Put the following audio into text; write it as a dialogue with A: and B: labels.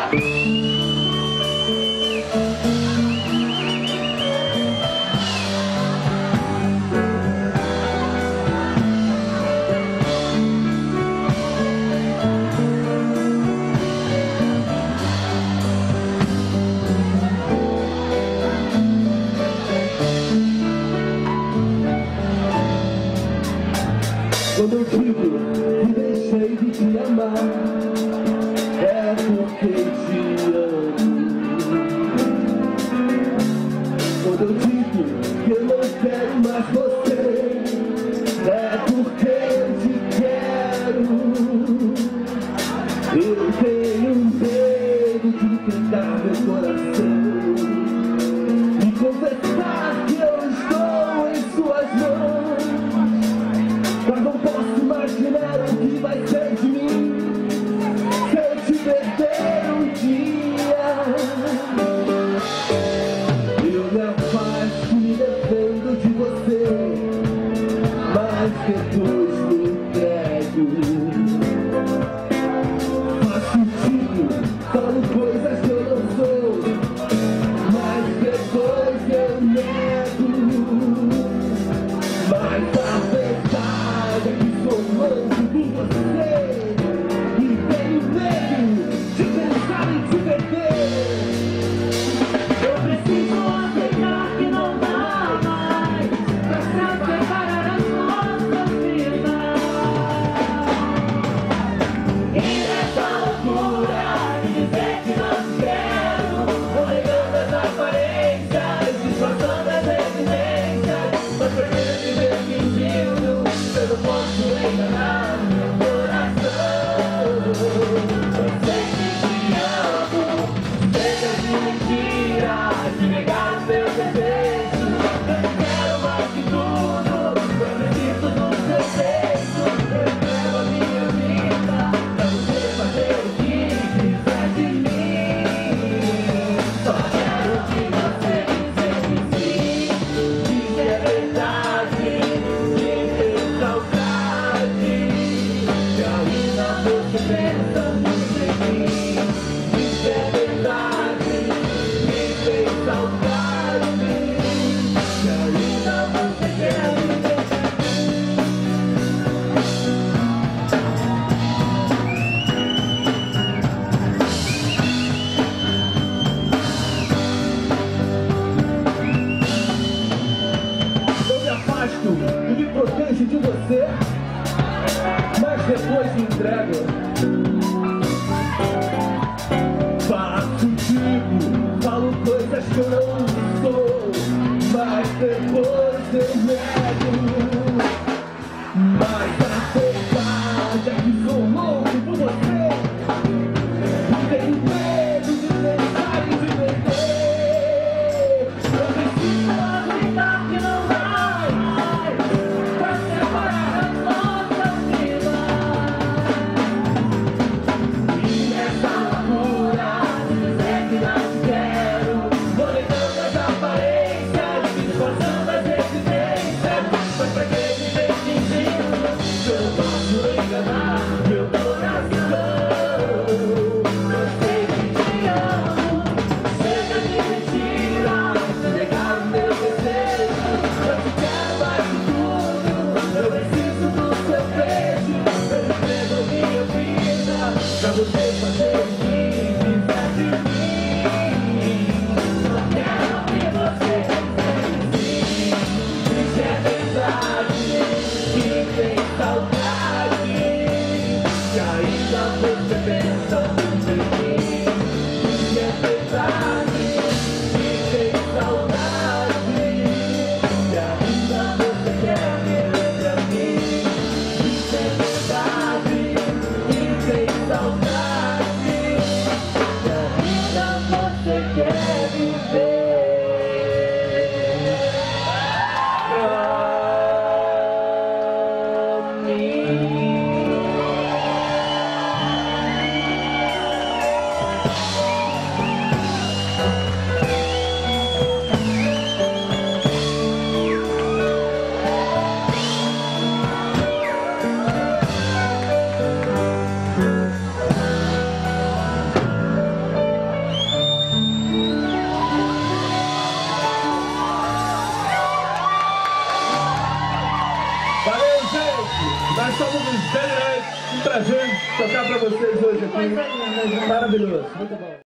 A: Quando eu digo que deixei de te amar, é porque te amo. Quando eu digo que eu não quero mais você, é porque eu te quero. Eu tenho medo de entregar meu coração e confessar que eu estou em suas mãos. Mas não posso imaginar o que vai ser de mim se eu te perder um dia. Eu me afasto, me defendo de você, mas depois me entrego. Faço contigo, falo coisas que eu não sou, mas depois eu nego. Mas a verdade é que sou louco por você e tenho medo de pensar em te perder.
B: Eu preciso aceitar que não dá mais pra se separar as nossas vidas. E nessa loucura de dizer que não te quero, vou negando as aparências, disfarçando as evidências, mas prefiro viver fingindo. Eu não posso enganar meu coração. Eu sei que te amo, chega de mentira, de negar os meus desejos. Eu te quero mais que tudo, eu preciso do seu beijo. Eu entrego a minha vida pra você fazer o que quiser de mim. Só quero que você dizer que sim, diz que é verdade, que tem saudade, que ainda você pensa muito em mim. Diz que é verdade, que tem saudade, que ainda você quer me ver.
A: Eu me afasto e me protejo de você, mas depois me entrego. Faço tipo, falo coisas que eu não sou, mas depois eu nego. Mas a verdade é que sou louco por você e tenho medo de pensar em te perder. Eu preciso
B: Aceitar que não dá mais pra separar as nossas vidas. E nessa loucura de dizer que não te quero, vou negando as aparências, disfarçando as evidências, mas pra que viver fingindo que eu não posso enganar meu coração? Eu sei que te amo, chega de mentiras, de negar os meus desejos. Eu te quero mais que tudo, eu preciso do seu beijo. Eu entrego minha vida pra você fazer o que quiser de mim. Só quero que você dizer que sim, diz que é verdade, que tem saudade, que ainda você pensa muito em mim. Diz que é verdade, que tem saudade, que ainda você quer me ver pra mim. Diz que é verdade, que tem saudade, que ainda você quer viver pra mim.
A: Nós somos os Daniels, um prazer tocar pra vocês hoje aqui. Maravilhoso, muito bom.